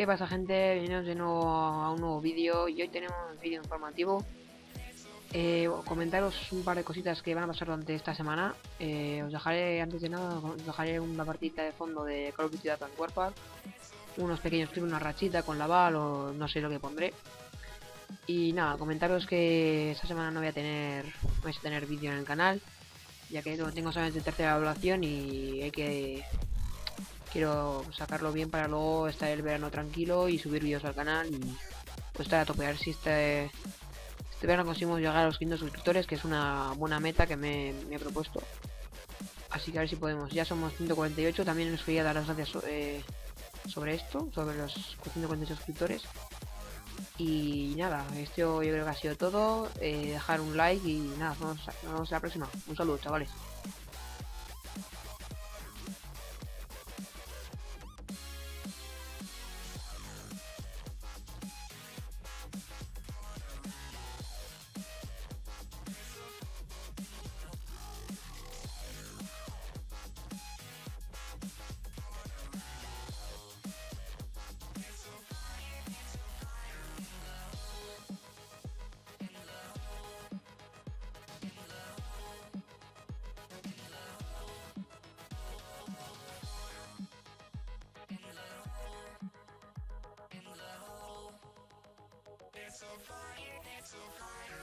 ¿Qué pasa, gente? Bienvenidos de nuevo a un nuevo vídeo y hoy tenemos un vídeo informativo. Comentaros un par de cositas que van a pasar durante esta semana. Os dejaré, antes de nada, os dejaré una partida de fondo de Call of Duty Advanced Warfare, unos pequeños clips, una rachita con la Val o no sé lo que pondré. Y nada, comentaros que esta semana no vais a tener vídeo en el canal, ya que lo tengo solamente de tercera evaluación y quiero sacarlo bien para luego estar el verano tranquilo y subir vídeos al canal y pues estar a tope. A ver si este verano conseguimos llegar a los 500 suscriptores, que es una buena meta que me he propuesto. Así que a ver si podemos. Ya somos 148. También os quería dar las gracias sobre esto, sobre los 148 suscriptores. Y nada, esto yo creo que ha sido todo. Dejar un like y nada, nos vemos a la próxima. Un saludo, chavales. It's so fire, it's so fire.